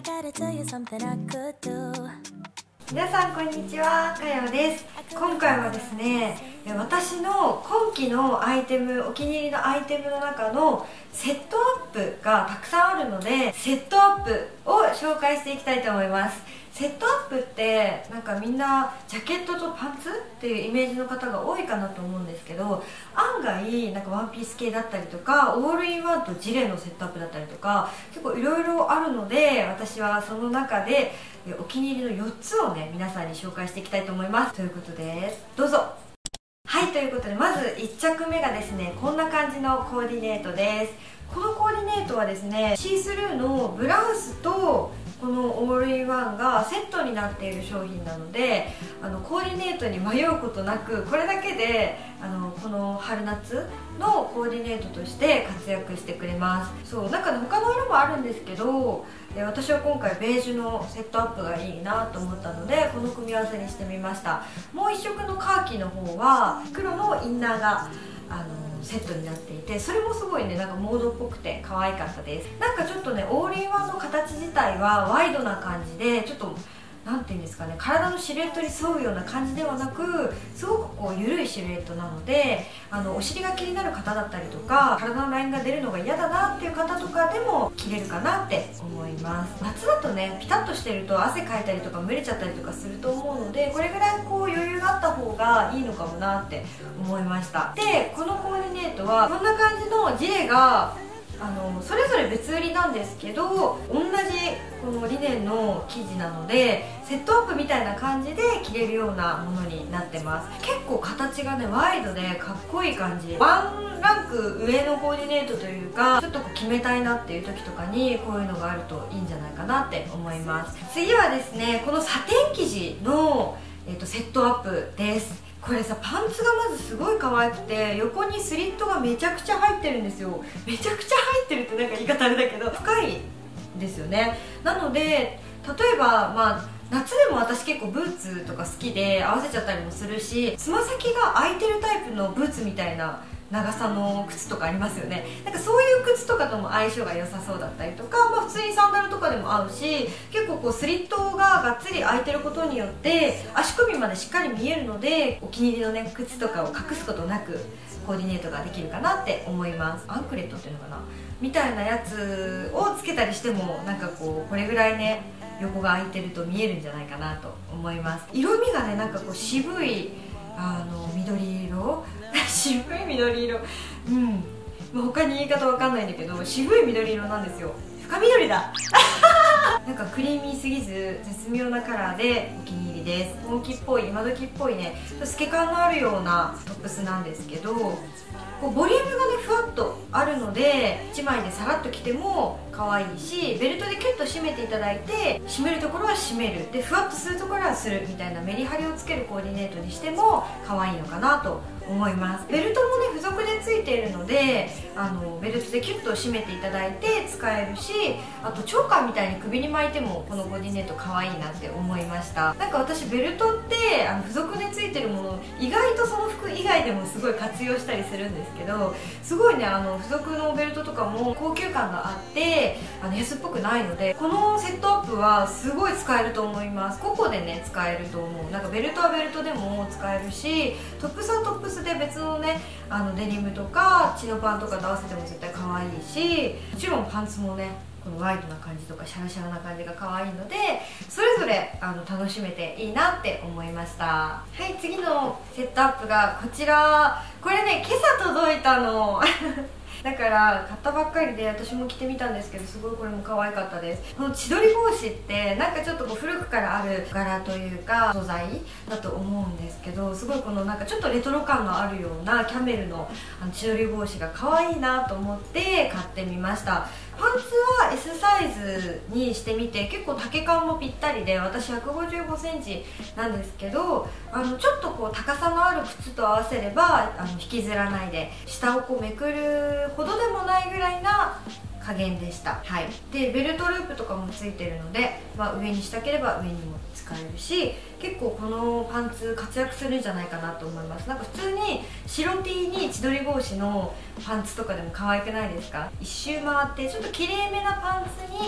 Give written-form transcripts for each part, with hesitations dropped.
皆さんこんにちは、かよです。今回はですね、私の今期のアイテム、お気に入りのアイテムの中のセットアップがたくさんあるので、セットアップを紹介していきたいと思います。セットアップってなんかみんなジャケットとパンツっていうイメージの方が多いかなと思うんですけど、案外なんかワンピース系だったりとかオールインワンとジレのセットアップだったりとか結構いろいろあるので、私はその中でお気に入りの4つをね皆さんに紹介していきたいと思います。ということでどうぞ。はい、ということでまず1着目がですね、こんな感じのコーディネートです。このコーディネートはですね、シースルーのブラウスとこのオールインワンがセットになっている商品なので、コーディネートに迷うことなく、これだけでこの春夏のコーディネートとして活躍してくれます。そう、なんかね、他の色もあるんですけど、私は今回ベージュのセットアップがいいなと思ったので、この組み合わせにしてみました。もう一色のカーキの方は黒のインナーがセットになっていて、それもすごいね、なんかモードっぽくて可愛かったです。なんかちょっとね、オールインワンの形自体はワイドな感じで、ちょっとなんていうんですかね、体のシルエットに沿うような感じではなく、すごくこう緩いシルエットなので、お尻が気になる方だったりとか、体のラインが出るのが嫌だなっていう方とかでも着れるかなって思います。夏だとね、ピタッとしてると汗かいたりとか蒸れちゃったりとかすると思うので、これぐらいこう余裕があった方がいいのかもなって思いました。で、このコーディネートはこんな感じのジレがそれぞれ別売りなんですけど、同じこのリネンの生地なのでセットアップみたいな感じで着れるようなものになってます。結構形がねワイドでかっこいい感じ、ワンランク上のコーディネートというか、ちょっとこう決めたいなっていう時とかにこういうのがあるといいんじゃないかなって思います。次はですね、このサテン生地の、セットアップです。これさ、パンツがまずすごい可愛くて、横にスリットがめちゃくちゃ入ってるんですよ。めちゃくちゃ入ってるってなんか言い方あれだけど、深いですよね。なので例えば夏でも私結構ブーツとか好きで合わせちゃったりもするし、つま先が開いてるタイプのブーツみたいな長さの靴とかありますよね。なんかそういう靴とかとも相性が良さそうだったりとか、普通にサンダルとかでも合うし、結構こうスリットががっつり開いてることによって足首までしっかり見えるので、お気に入りのね靴とかを隠すことなくコーディネートができるかなって思います。アンクレットっていうのかなみたいなやつをつけたりしても、なんかこうこれぐらいね横が開いてると見えるんじゃないかなと思います。色味がね、なんかこう渋い緑色渋い緑色、他に言い方わかんないんだけど、渋い緑色なんですよ。深緑だなんかクリーミーすぎず絶妙なカラーでお気に入りです。本気っぽい、今時っぽいね、透け感のあるようなトップスなんですけど、こうボリュームがねふわっとあるので1枚でさらっと着ても可愛いし、ベルトでキュッと締めていただいて、締めるところは締めるで、ふわっとするところはするみたいなメリハリをつけるコーディネートにしても可愛いのかなと思います。ベルトもね付属でついているので、ベルトでキュッと締めていただいて使えるし、あとチョーカーみたいに首に巻いてもこのコーディネート可愛いなって思いました。なんか私ベルトって付属でついてるもの意外とその服以外でもすごい活用したりするんですけど、すごいね付属のベルトとかも高級感があって安っぽくないので、このセットアップはすごい使えると思います。個々でね使えると思う。なんかベルトはベルトでも使えるし、トップスはトップスで別のねデニムとかチノパンとかと合わせても絶対可愛いし、もちろんパンツもねこのワイドな感じとかシャラシャラな感じが可愛いので、それぞれ楽しめていいなって思いました。はい、次のセットアップがこちら。これね今朝届いたのだから買ったばっかりで私も着てみたんですけど、すごいこれも可愛かったです。この千鳥帽子ってなんかちょっとこう古くからある柄というか素材だと思うんですけど、すごいこのなんかちょっとレトロ感のあるようなキャメルの千鳥帽子が可愛いなと思って買ってみました。パンツは S サイズにしてみて、結構丈感もぴったりで、私155センチなんですけど、ちょっとこう高さのある靴と合わせれば引きずらないで、下をこうめくるほどでもないぐらいな加減でした。はい、でベルトループとかもついてるので、上にしたければ上にも使えるし、結構このパンツ活躍するんじゃないかなと思います。なんか普通に白 T に千鳥帽子のパンツとかでも可愛くないですか？一周回ってちょっときれいめなパンツに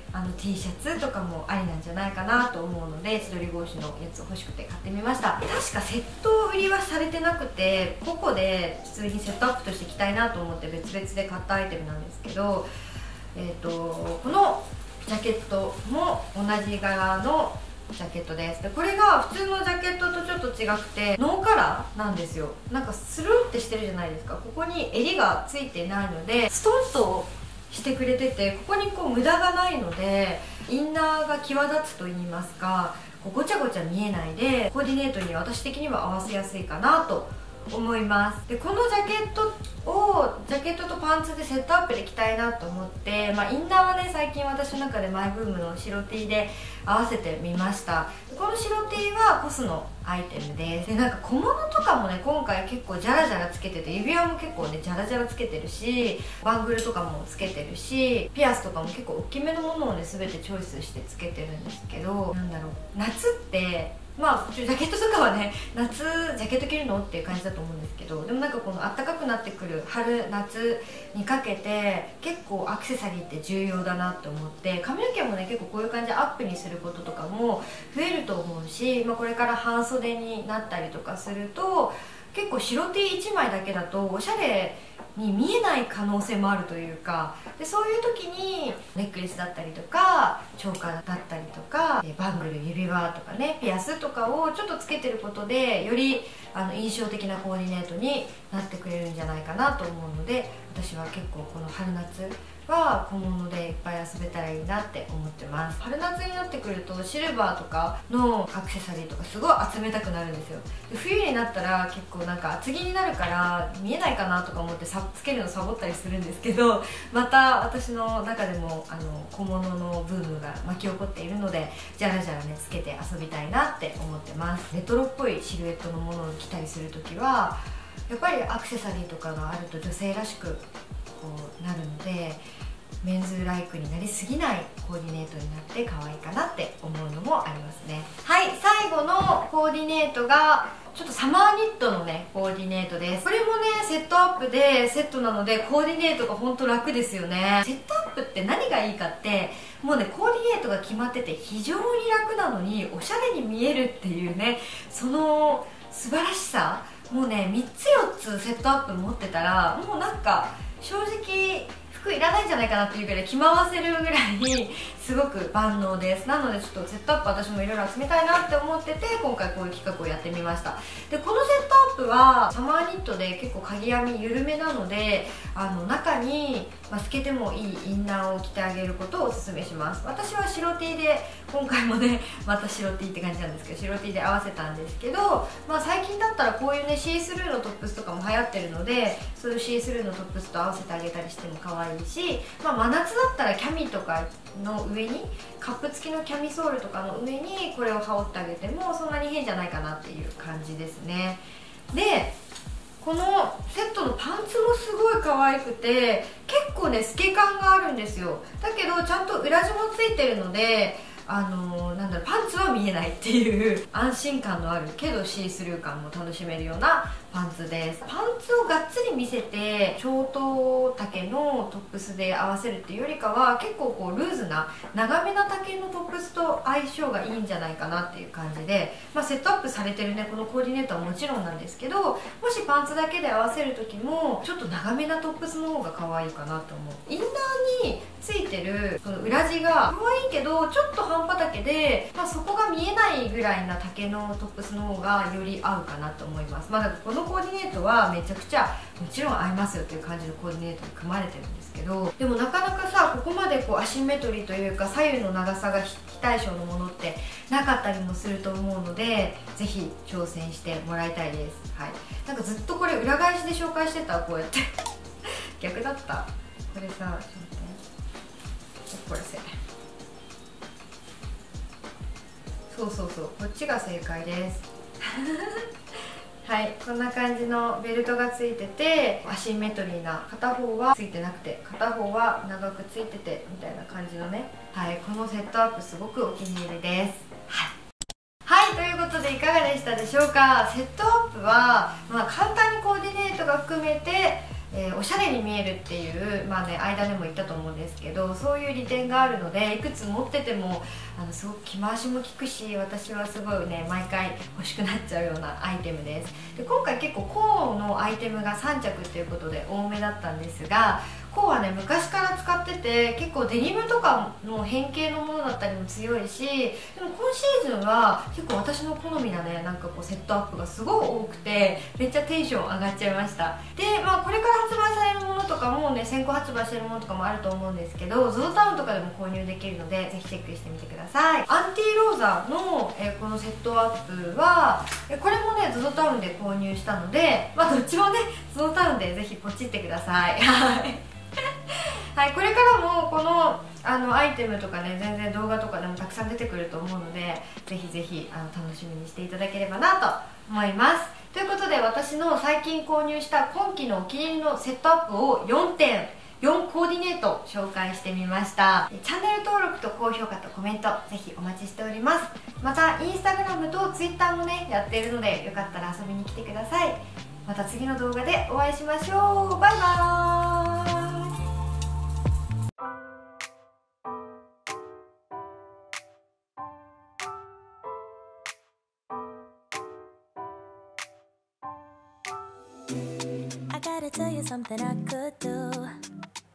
T シャツとかもありなんじゃないかなと思うので、千鳥格子のやつ欲しくて買ってみました。確かセット売りはされてなくて、個々で普通にセットアップとして着たいなと思って別々で買ったアイテムなんですけど、このジャケットも同じ柄のジャケットです。でこれが普通のジャケットとちょっと違くてノーカラーなんですよ。なんかスルンってしてるじゃないですか。ここに襟がついてないのでストンとしてくれてて、ここにこう無駄がないのでインナーが際立つと言いますか、こうごちゃごちゃ見えないでコーディネートに私的には合わせやすいかなと思います。でこのジャケットとパンツでセットアップで着たいなと思って、インナーはね最近私の中でマイブームの白 T で合わせてみました。この白 T はコスのアイテムです。でなんか小物とかもね今回結構ジャラジャラつけてて、指輪も結構ねジャラジャラつけてるし、バングルとかもつけてるし、ピアスとかも結構大きめのものをね全てチョイスしてつけてるんですけど、なんだろう、夏ってジャケットとかはね夏ジャケット着るのっていう感じだと思うんですけど、でもなんかこの暖かくなってくる春夏にかけて結構アクセサリーって重要だなって思って、髪の毛もね結構こういう感じでアップにすることとかも増えると思うし、これから半袖になったりとかすると結構白 T1 枚だけだとおしゃれに見えない可能性もあるというか、でそういう時にネックレスだったりとかチョーカーだったりとかバングル、指輪とかねピアスとかをちょっとつけてることでより印象的なコーディネートになってくれるんじゃないかなと思うので、私は結構この春夏は小物でいっぱい遊べたらいいなって思ってます。春夏になってくるとシルバーとかのアクセサリーとかすごい集めたくなるんですよ。で冬になったら結構なんか厚着になるから見えないかなとか思ってつけるのサボったりするんですけど、また私の中でも小物のブームが巻き起こっているのでじゃらじゃらねつけて遊びたいなって思ってます。レトロっぽいシルエットのものを着たりする時はやっぱりアクセサリーとかがあると女性らしくこうなるので、メンズライクになりすぎないコーディネートになって可愛いかなって思うのもありますね。はい、最後のコーディネートがちょっとサマーニットのねコーディネートです。これもねセットアップでセットなのでコーディネートが本当楽ですよね。セットアップって何がいいかってもうねコーディネートが決まってて非常に楽なのにおしゃれに見えるっていうね、その素晴らしさ。もうね3つ4つセットアップ持ってたらもうなんか正直服いらないんじゃないかなっていうぐらい着回せるぐらいにすごく万能です。なのでちょっとセットアップ私もいろいろ集めたいなって思ってて今回こういう企画をやってみました。でこのセットアップはサマーニットで結構鍵編み緩めなので中に透けてもいいインナーを着てあげることをおすすめします。私は白 T で今回もねまた白 T って感じなんですけど白 T で合わせたんですけど、最近だったらこういうねシースルーのトップスとかも流行ってるのでそういうシースルーのトップスと合わせてあげたりしても可愛いし、真夏だったらキャミとかの上にカップ付きのキャミソールとかの上にこれを羽織ってあげてもそんなに変じゃないかなっていう感じですね。でこのセットのパンツもすごい可愛くて結構ね透け感があるんですよ。だけどちゃんと裏地もついてるのでなんだろう、パンツは見えないっていう安心感のあるけどシースルー感も楽しめるようなパンツです。パンツをがっつり見せてショート丈のトップスで合わせるっていうよりかは結構こうルーズな長めな丈のトップスと相性がいいんじゃないかなっていう感じで、セットアップされてるねこのコーディネートはもちろんなんですけど、もしパンツだけで合わせる時もちょっと長めなトップスの方が可愛いかなと思う。インナーについてるその裏地が可愛いけどちょっと半端丈で、そこが見えないぐらいな丈のトップスの方がより合うかなと思います。だからこのコーディネートはめちゃくちゃもちろん合いますよっていう感じのコーディネートに組まれてるんですけど、でもなかなかさここまでこうアシンメトリーというか左右の長さが非対称のものってなかったりもすると思うのでぜひ挑戦してもらいたいです。はい、なんかずっとこれ裏返しで紹介してたこうやって逆だった。これさちょっと待ってこれそうこっちが正解ですはい、こんな感じのベルトがついててアシンメトリーな、片方はついてなくて片方は長くついててみたいな感じのね、はい、このセットアップすごくお気に入りです。はい、ということでいかがでしたでしょうか。セットアップは、簡単にコーディネートが含めておしゃれに見えるっていう、まあね、間でも言ったと思うんですけど、そういう利点があるので、いくつ持っててもすごく着回しも効くし、私はすごいね毎回欲しくなっちゃうようなアイテムです。で今回結構コーのアイテムが3着っていうことで多めだったんですが、コーはね昔から使ってて、結構デニムとかの変形のものだったりも強いし、でも今シーズンは結構私の好みなねなんかこうセットアップがすごい多くて、めっちゃテンション上がっちゃいました。でまあこれから発売されるものとかもね、先行発売してるものとかもあると思うんですけど、 ZOZO タウンとかでも購入できるので、ぜひチェックしてみてください。アンティローザの、このセットアップはこれもね ZOZO タウンで購入したので、まあどっちもね ZOZO タウンでぜひポチってください。はい、これからもこのアイテムとかね、全然動画とかでもたくさん出てくると思うので、ぜひぜひ楽しみにしていただければなと思います。ということで、私の最近購入した今季のお気に入りのセットアップを4点4コーディネート紹介してみました。チャンネル登録と高評価とコメントぜひお待ちしております。またインスタグラムとツイッターもねやっているので、よかったら遊びに来てください。また次の動画でお会いしましょう。バイバーイ。 I gotta tell you something I could do.